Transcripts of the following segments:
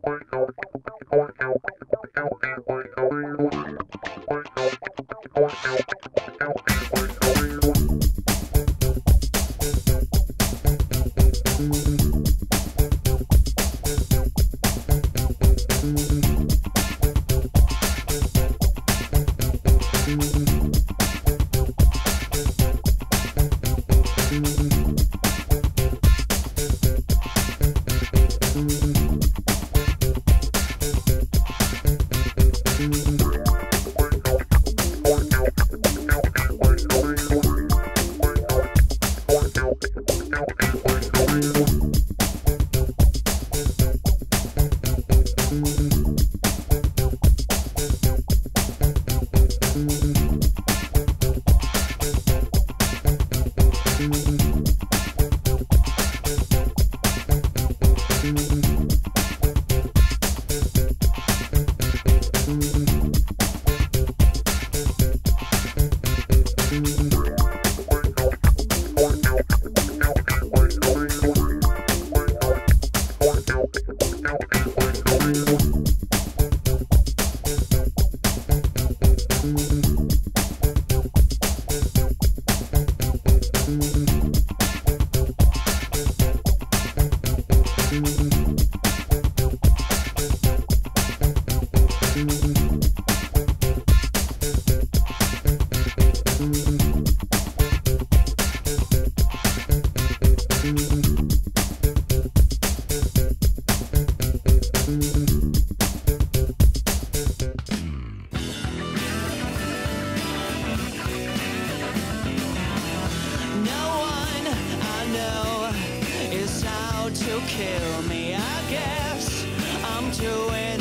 To kill me, I guess I'm doing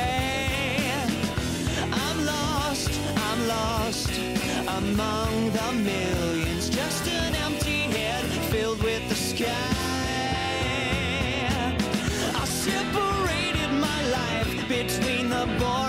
okay. I'm lost among the millions, just an empty head filled with the sky. I separated my life between the boys